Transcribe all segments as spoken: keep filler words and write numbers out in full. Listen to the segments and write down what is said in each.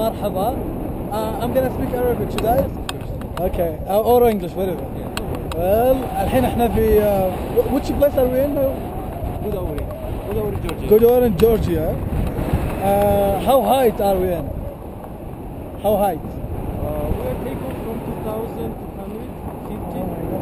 marhaba. Uh, I'm gonna speak Arabic, should I? Okay, uh, or English, whatever. Well, الحين احنا في uh, which place are we in now? Godavari. Godavari, Georgia. Godavari, Georgia. Uh, how high are we in? How high? Uh, we are taken from two thousand two hundred fifty.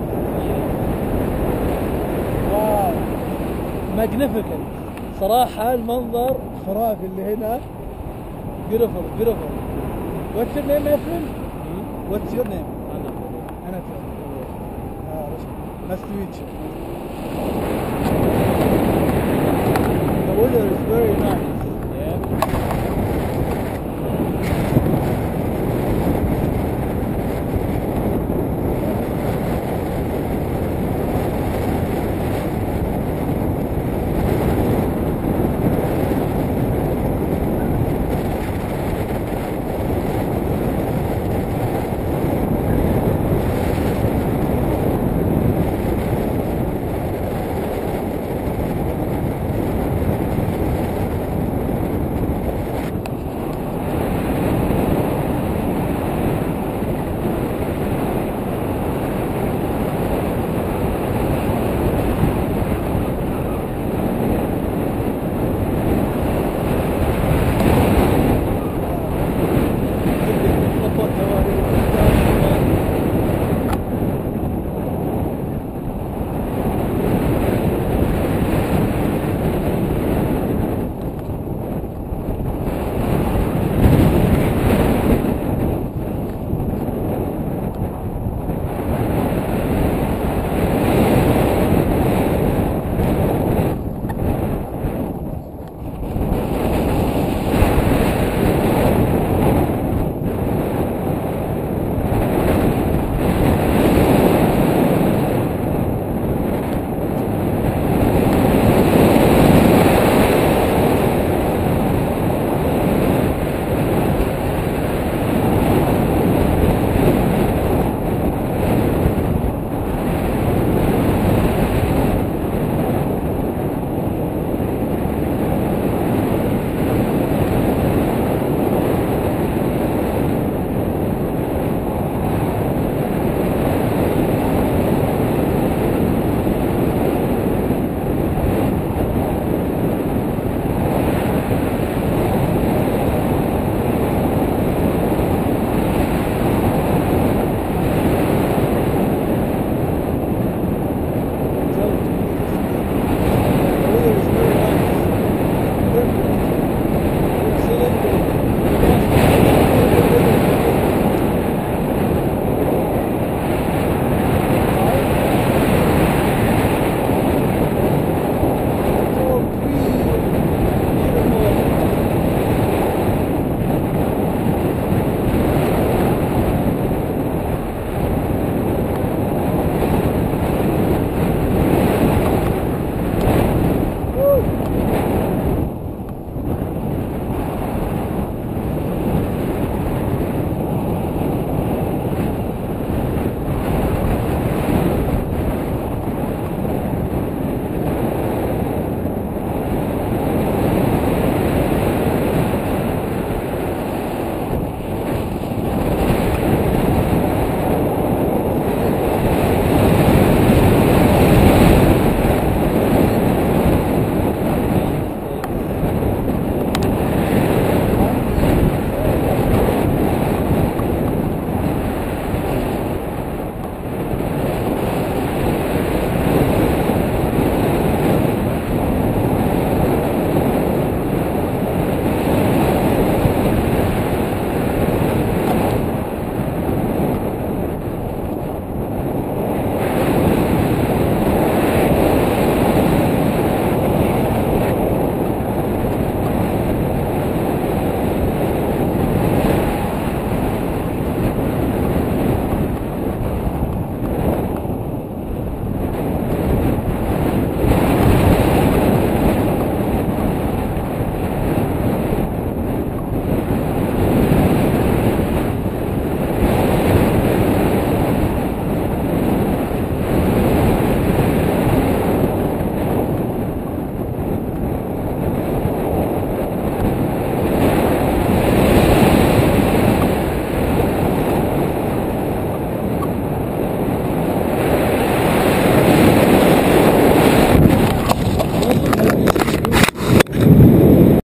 واو magnificent صراحة المنظر خرافي اللي هنا beautiful beautiful. What's your name my friend? Hmm? What's your name? Anna. Anatol. Ah, nice to meet you. The weather is very nice.